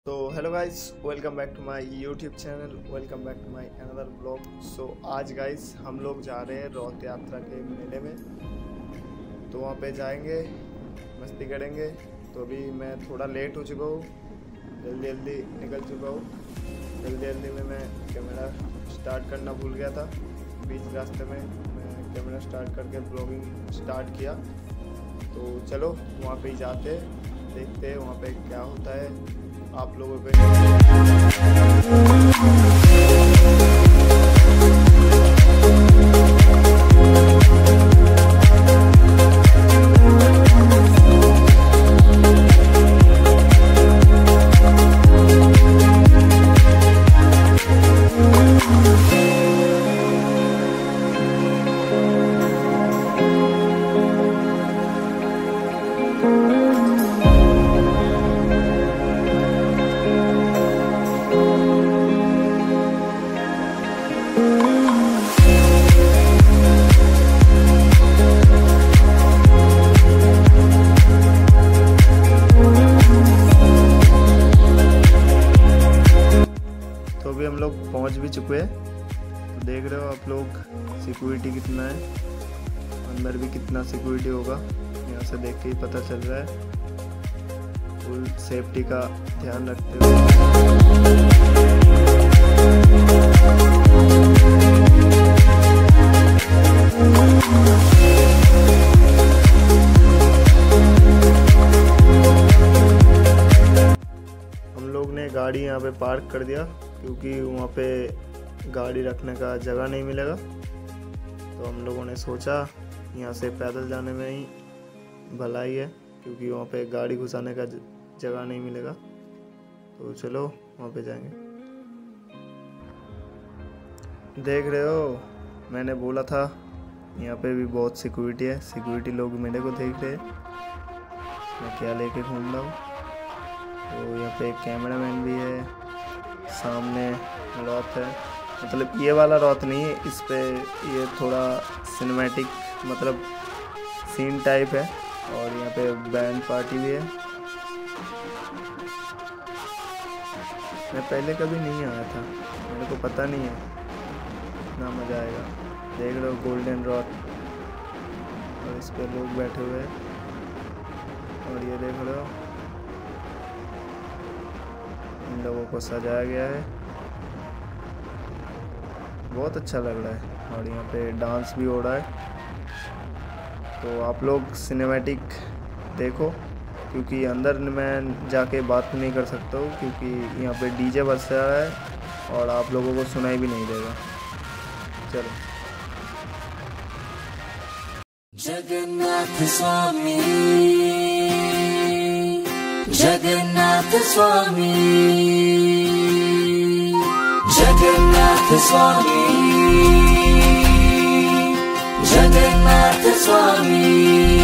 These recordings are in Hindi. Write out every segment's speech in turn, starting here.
तो hello guys, welcome back to my YouTube channel, welcome back to my another blog. So आज गाइस हम लोग जा रहे हैं रथ यात्रा के मेले में, तो वहाँ पे जाएंगे, मस्ती करेंगे। तो अभी मैं थोड़ा लेट हो चुका हूँ, जल्दी निकल चुका हूँ। जल्दी में मैं कैमरा स्टार्ट करना भूल गया था। बीच रास्ते में मैं कैमरा स्टार्ट करके ब्लॉगिंग स्टार्ट किया। तो चलो वहाँ पे ही जाते, देखते हैं वहाँ पे क्या होता है। आप लोगों पे हम लोग पहुंच भी चुके हैं। तो देख रहे हो आप लोग सिक्योरिटी कितना है, अंदर भी कितना सिक्योरिटी होगा, यहाँ से देख के ही पता चल रहा है। फुल सेफ्टी का ध्यान रखते हुए हम लोग ने गाड़ी यहाँ पे पार्क कर दिया, क्योंकि वहाँ पे गाड़ी रखने का जगह नहीं मिलेगा। तो हम लोगों ने सोचा यहाँ से पैदल जाने में ही भलाई है, क्योंकि वहाँ पे गाड़ी घुसाने का जगह नहीं मिलेगा। तो चलो वहाँ पे जाएंगे। देख रहे हो, मैंने बोला था यहाँ पे भी बहुत सिक्योरिटी है। सिक्योरिटी लोग मेरे को देख रहे हैं मैं क्या लेके घूम रहा हूँ। तो यहाँ पे एक कैमरामैन भी है, सामने रथ है। मतलब ये वाला रथ नहीं है, इस पे ये थोड़ा सिनेमैटिक मतलब सीन टाइप है। और यहाँ पे बैंड पार्टी भी है। मैं पहले कभी नहीं आया था, मेरे को पता नहीं है, इतना मज़ा आएगा। देख रहे हो गोल्डन रथ, और इस पे लोग बैठे हुए हैं। और ये देख रहे हो इन लोगों को सजाया गया है, बहुत अच्छा लग रहा है। और यहाँ पे डांस भी हो रहा है। तो आप लोग सिनेमैटिक देखो, क्योंकि अंदर मैं जाके बात नहीं कर सकता हूँ, क्योंकि यहाँ पे डीजे बज रहा है और आप लोगों को सुनाई भी नहीं देगा। चलो। जगन्नाथ स्वामी, जगन्नाथ स्वामी, जगन्नाथ स्वामी, जगन्नाथ स्वामी।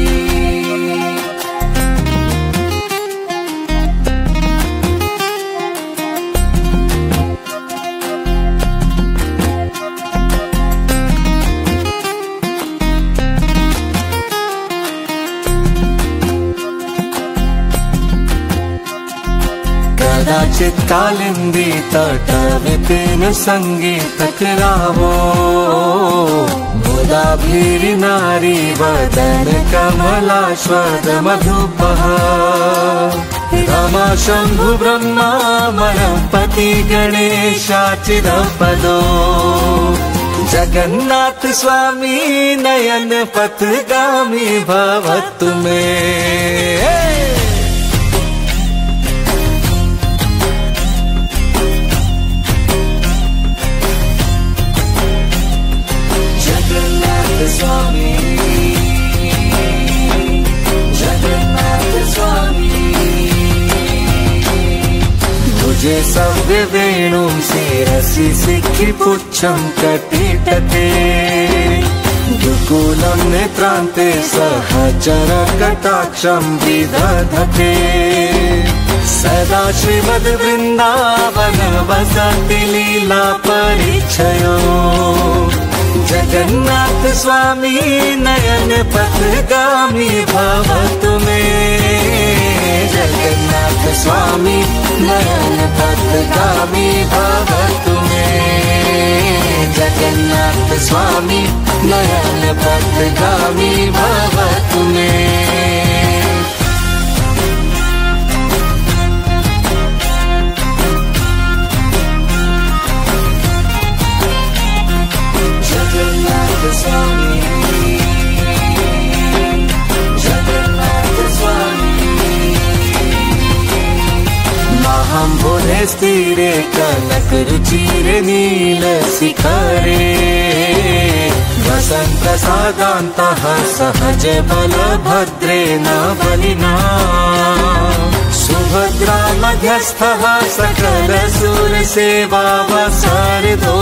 कदाचित् कालिंदी तट विपिन संगीत रावो, मुदा भीरि नारी वदन कमलाश्वद मधुपः। रमा शंभु ब्रह्मा मणपति गणेशाचिरपदो, जगन्नाथ स्वामी नयन पथगामी भवतु मे। स्वामी, जगन्नाथ स्वामी, मुझे सव्य वेणुं शिरसि सिखि पुच्छं कटितटे, दुकूलं नेत्रान्ते सहचर कटाक्षं विदधते। सदा श्रीमद् वृन्दावन वसति लीला परिचयो, जगन्नाथ स्वामी नयन पथगामी भव तुम्हें, जगन्नाथ स्वामी नयन पथगामी भव तुम्हें, जगन्नाथ स्वामी नयन पथगामी भव तुम्हें। जगन्नाथ स्वामी, जगन्नाथ स्वामी, महाम्बुधे स्थिरे कनक रुचिरे नील शिखरे, वसंत प्रसादान्तः सहज बलभद्रेण बलिना, सुभद्रा मध्यस्थः सकल सुरसेवावसरदो,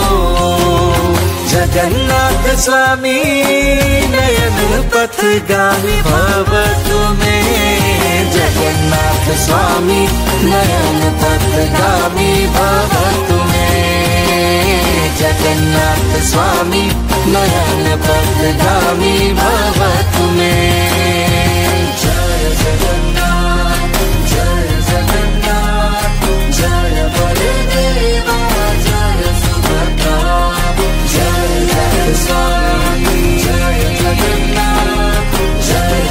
जगन्नाथ स्वामी नयन पथगामी भव तुम्हें, जगन्नाथ स्वामी नयन पथगामी भव तुम्हें, जगन्नाथ स्वामी नयन पथगामी भव तुम्हें। जय जगन्नाथ, जय जगन्नाथ, जय बलदेवा, जय सुभद्रा, जय जय स्वामी, जय जगन्नाथ, जय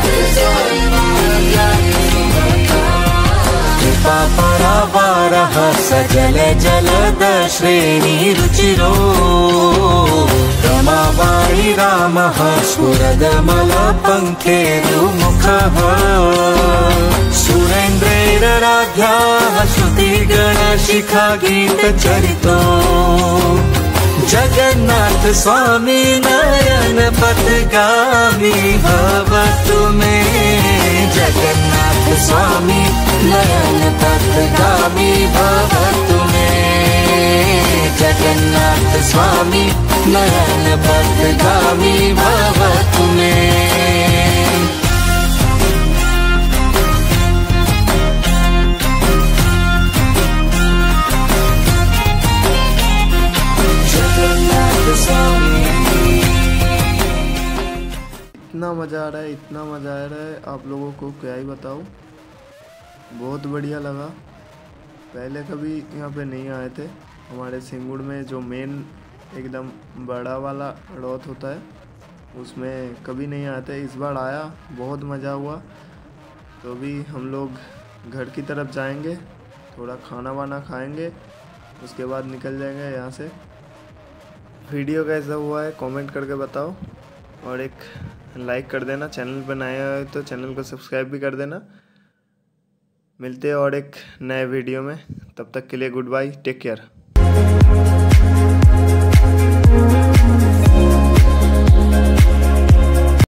कृपा परावारः सजल जलद श्रेणी रुचिरो, रमाबाई रामः स्फुरदमलपङ्खेरुमुखः, सुरेन्द्रैराध्याः श्रुतिगणशिखा गीतचरितो, जगन्नाथ स्वामी नयन पथगामी भव तुम्हें, जगन्नाथ स्वामी नयन पथगामी भव तुम्हें, जगन्नाथ स्वामी नयन पथगामी भव तुम्हें। इतना मज़ा आ रहा है, इतना मज़ा आ रहा है, आप लोगों को क्या ही बताऊँ। बहुत बढ़िया लगा। पहले कभी यहाँ पे नहीं आए थे। हमारे सिंगुड़ में जो मेन एकदम बड़ा वाला रॉथ होता है उसमें कभी नहीं आए थे। इस बार आया, बहुत मज़ा हुआ। तो अभी हम लोग घर की तरफ जाएंगे, थोड़ा खाना वाना खाएंगे, उसके बाद निकल जाएंगे यहाँ से। वीडियो कैसा हुआ है कमेंट करके बताओ, और एक लाइक कर देना। चैनल पर नए आए तो चैनल को सब्सक्राइब भी कर देना। मिलते हैं और एक नए वीडियो में, तब तक के लिए गुड बाय, टेक केयर।